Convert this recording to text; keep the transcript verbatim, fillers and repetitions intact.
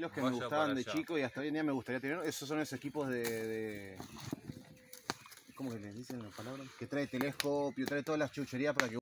los que Vaya me gustaban para de allá. chico y hasta hoy en día me gustaría tener, esos son esos equipos de, de ¿cómo que les dicen las palabras? Que trae telescopio, trae todas las chucherías para que